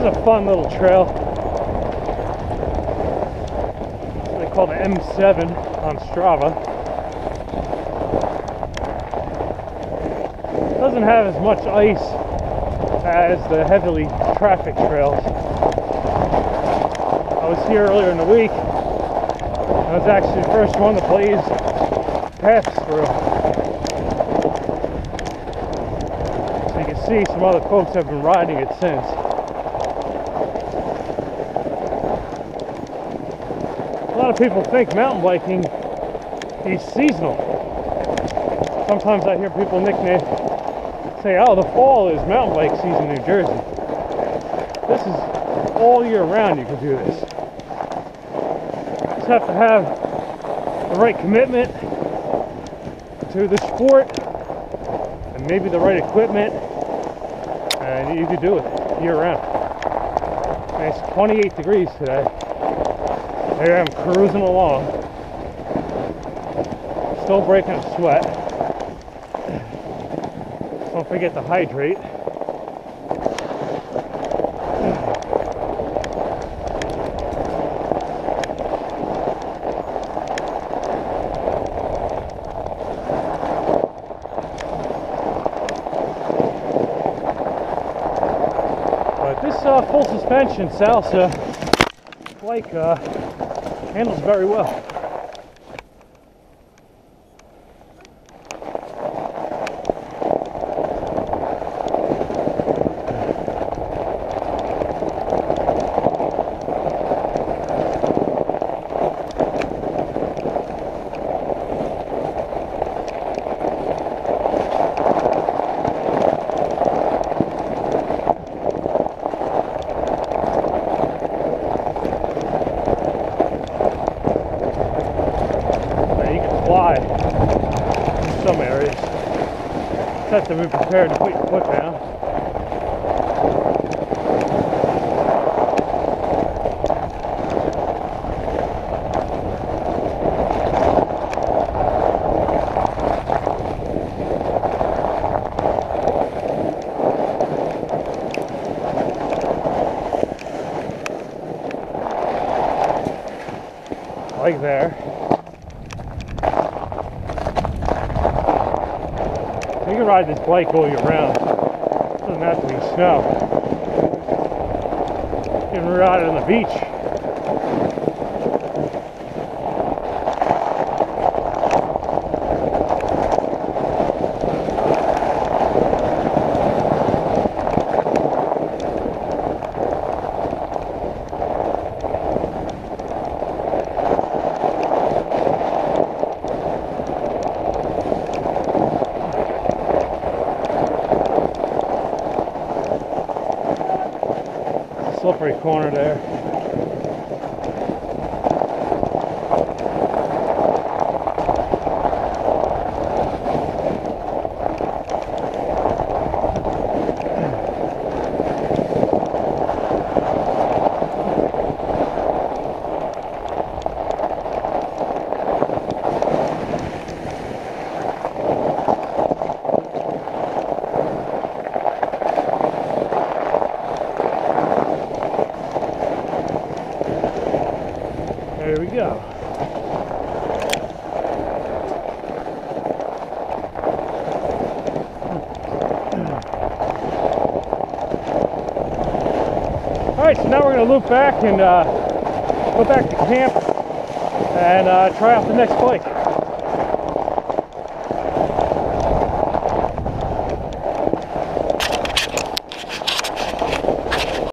is a fun little trail. They call the M7 on Strava. It doesn't have as much ice as the heavily traffic trails. I was here earlier in the week. I was actually the first one to blaze paths through. So you can see some other folks have been riding it since. A lot of people think mountain biking is seasonal. Sometimes I hear people say, oh, the fall is mountain bike season in New Jersey. This is all year round you can do this. You just have to have the right commitment to the sport and maybe the right equipment, and you can do it year round. And it's 28 degrees today. Here I'm cruising along, still breaking a sweat. Don't forget to hydrate. But this full suspension Salsa bike handles very well. Fly in some areas. Just have to be prepared to put your foot down. Like there. You can ride this bike all year round. It doesn't have to be snow. You can ride it on the beach. Slippery corner there. There we go. Alright, so now we're going to loop back and go back to camp and try out the next bike.